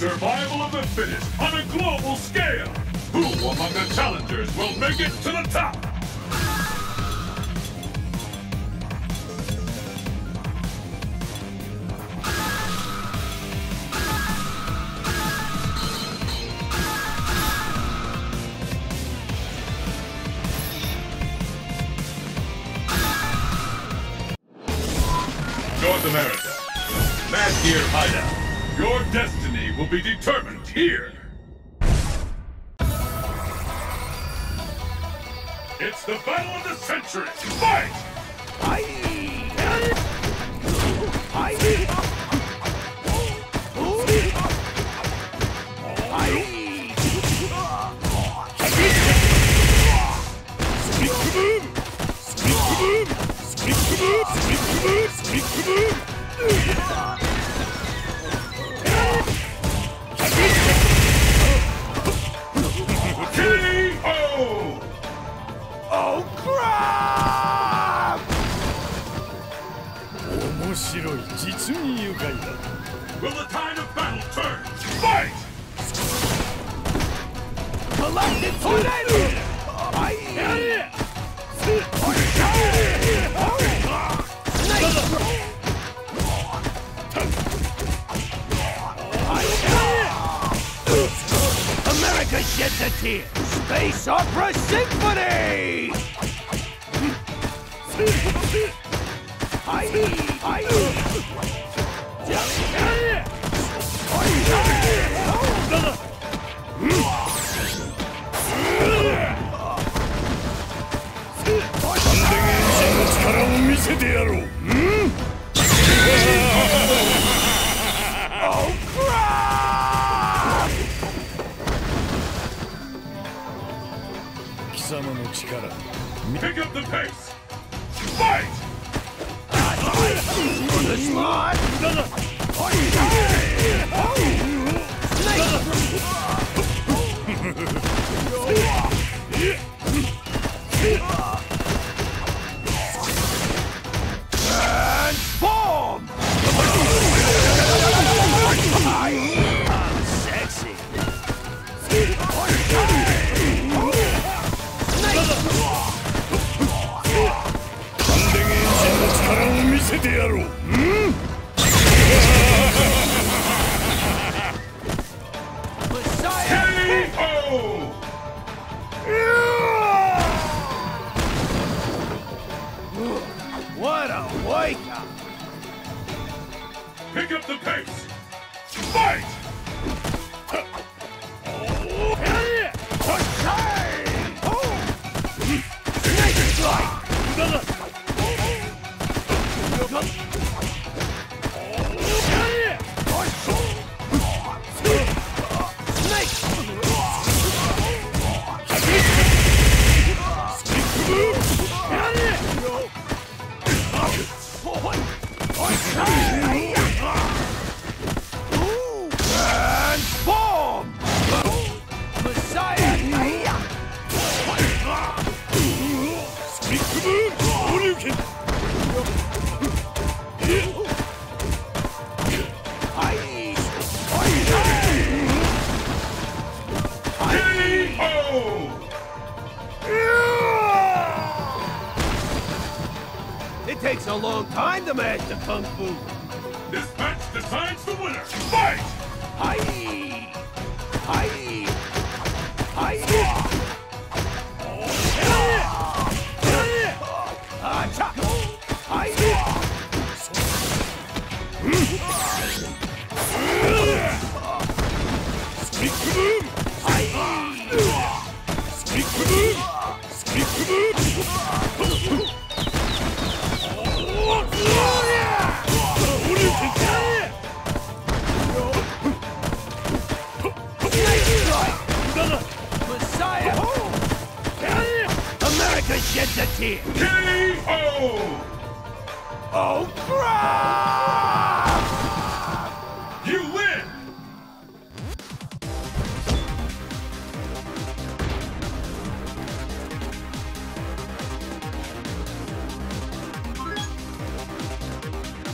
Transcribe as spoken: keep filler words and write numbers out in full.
Survival of the fittest on a global scale! Who among the challengers will make it to the top? North America, Mad Gear Hideout. Your destiny will be determined here. It's the battle of the century. Fight! Will the tide of battle turn? Fight! Collected tornado! America sheds a tear! Space Opera Symphony! Pick up the pace! Fight! On the slide! Transform! Sexy! What a wake-up! Pick up the pace! Fight! Transform! Messiah! It takes a long time to master Kung Fu. This match decides the winner. Fight! Hi! Hi! Hi! Acha! Hi! Sneak boom! Hi! Sneak boom! Sneak boom! Messiah! America sheds a tear! K O! Oh, crap!